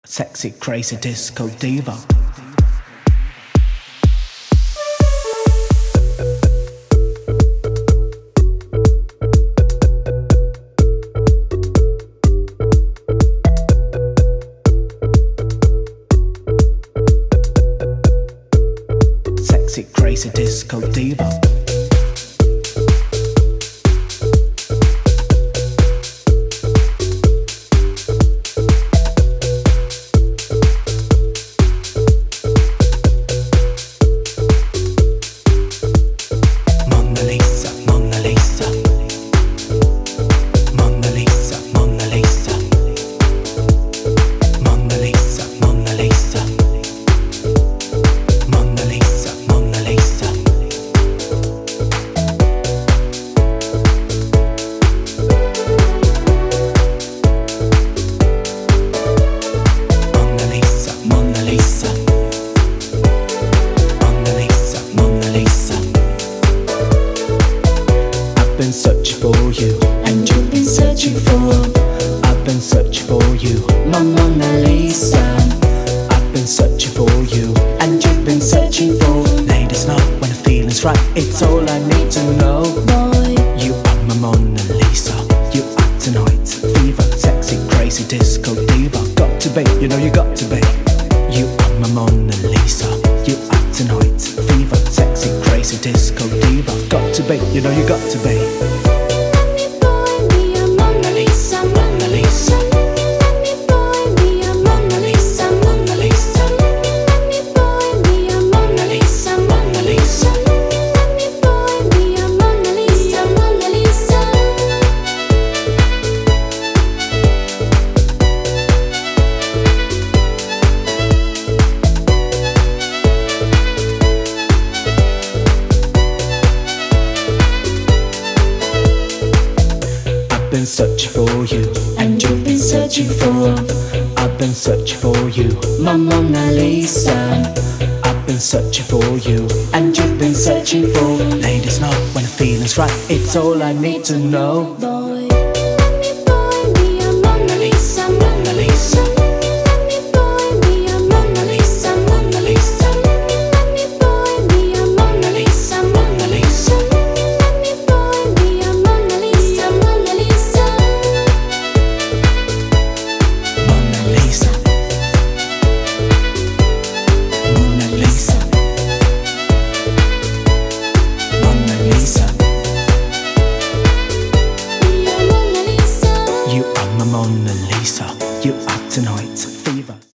Sexy, crazy disco diva. Sexy, crazy disco diva. Searching for you, and you've been searching for. I've been searching for you, my Mona Lisa. I've been searching for you, and you've been searching for. Ladies know when the feeling's right, it's all I need to know. Boy, you are my Mona Lisa. You are tonight, fever, sexy, crazy disco diva. Got to be, you know you got to be. You are my Mona Lisa. You are tonight, fever, sexy, crazy disco diva. Got to be, you know you got to be. I've been searching for you, and you've been searching for. I've been searching for you, my Mona Lisa. I've been searching for you, and you've been searching for. Ladies know when the feeling's right, it's all I need to know.